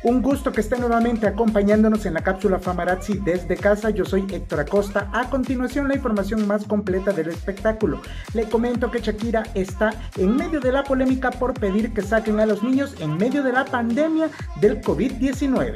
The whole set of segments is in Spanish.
Un gusto que esté nuevamente acompañándonos en la cápsula Famarazzi desde casa. Yo soy Héctor Acosta. A continuación, la información más completa del espectáculo. Le comento que Shakira está en medio de la polémica por pedir que saquen a los niños en medio de la pandemia del COVID-19.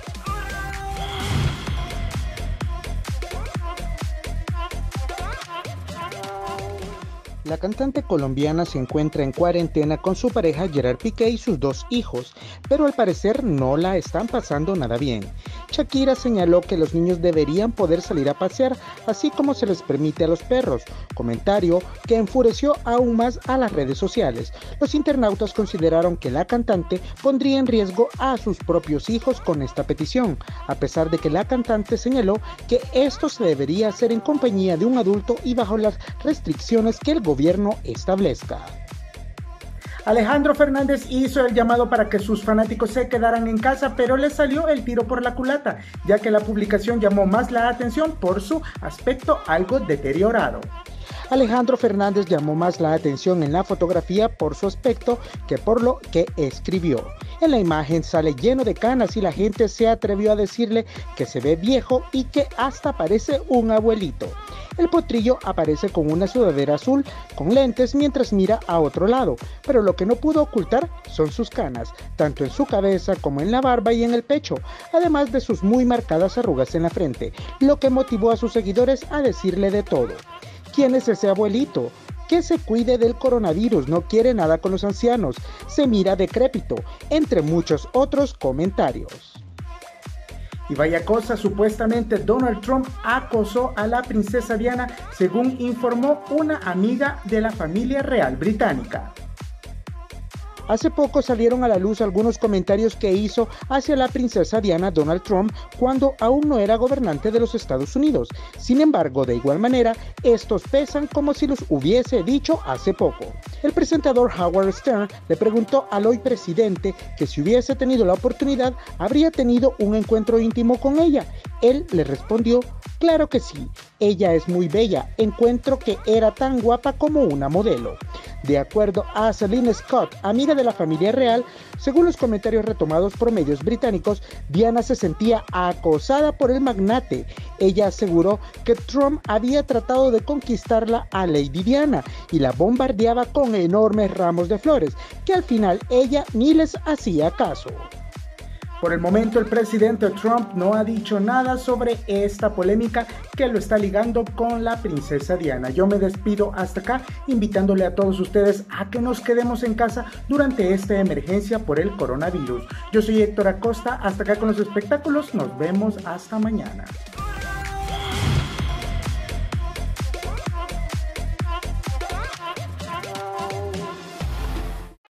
La cantante colombiana se encuentra en cuarentena con su pareja Gerard Piqué y sus 2 hijos, pero al parecer no la están pasando nada bien. Shakira señaló que los niños deberían poder salir a pasear, así como se les permite a los perros, comentario que enfureció aún más a las redes sociales. Los internautas consideraron que la cantante pondría en riesgo a sus propios hijos con esta petición, a pesar de que la cantante señaló que esto se debería hacer en compañía de un adulto y bajo las restricciones que el gobierno establezca. Alejandro Fernández hizo el llamado para que sus fanáticos se quedaran en casa, pero le salió el tiro por la culata, ya que la publicación llamó más la atención por su aspecto algo deteriorado. Alejandro Fernández llamó más la atención en la fotografía por su aspecto que por lo que escribió. En la imagen sale lleno de canas y la gente se atrevió a decirle que se ve viejo y que hasta parece un abuelito. El potrillo aparece con una sudadera azul con lentes mientras mira a otro lado, pero lo que no pudo ocultar son sus canas, tanto en su cabeza como en la barba y en el pecho, además de sus muy marcadas arrugas en la frente, lo que motivó a sus seguidores a decirle de todo. ¿Quién es ese abuelito? Que se cuide del coronavirus, no quiere nada con los ancianos, se mira decrépito, entre muchos otros comentarios. Y vaya cosa, supuestamente Donald Trump acosó a la princesa Diana, según informó una amiga de la familia real británica. Hace poco salieron a la luz algunos comentarios que hizo hacia la princesa Diana Donald Trump cuando aún no era gobernante de los Estados Unidos. Sin embargo, de igual manera, estos pesan como si los hubiese dicho hace poco. El presentador Howard Stern le preguntó al hoy presidente que si hubiese tenido la oportunidad, habría tenido un encuentro íntimo con ella. Él le respondió, claro que sí, ella es muy bella, encuentro que era tan guapa como una modelo. De acuerdo a Celine Scott, amiga de la familia real, según los comentarios retomados por medios británicos, Diana se sentía acosada por el magnate. Ella aseguró que Trump había tratado de conquistarla a Lady Diana y la bombardeaba con enormes ramos de flores, que al final ella ni les hacía caso. Por el momento, el presidente Trump no ha dicho nada sobre esta polémica que lo está ligando con la princesa Diana. Yo me despido hasta acá, invitándole a todos ustedes a que nos quedemos en casa durante esta emergencia por el coronavirus. Yo soy Héctor Acosta, hasta acá con los espectáculos, nos vemos hasta mañana.